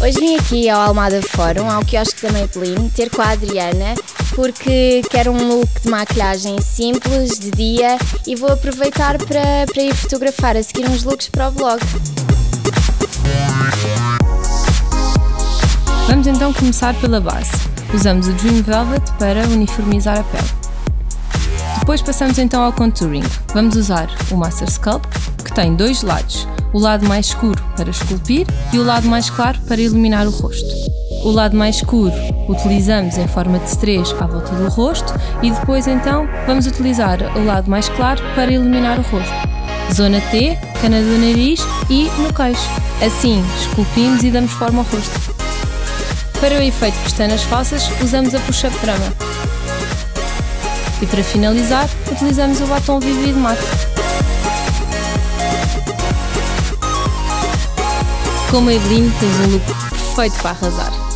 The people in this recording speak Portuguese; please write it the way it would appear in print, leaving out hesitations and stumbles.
Hoje vim aqui ao Almada Fórum, ao quiosque da Maybelline, ter com a Adriana, porque quero um look de maquilhagem simples, de dia, e vou aproveitar para ir fotografar, a seguir uns looks para o blog. Vamos então começar pela base. Usamos o Dream Velvet para uniformizar a pele. Depois passamos então ao contouring. Vamos usar o Master Sculpt, que tem dois lados. O lado mais escuro para esculpir e o lado mais claro para iluminar o rosto. O lado mais escuro utilizamos em forma de estrela à volta do rosto e depois então vamos utilizar o lado mais claro para iluminar o rosto. Zona T, cana do nariz e no queixo. Assim esculpimos e damos forma ao rosto. Para o efeito pestanas falsas usamos a Push-Up Drama. E para finalizar utilizamos o batom Vivid Matte. Com a Maybelline tens um look perfeito para arrasar.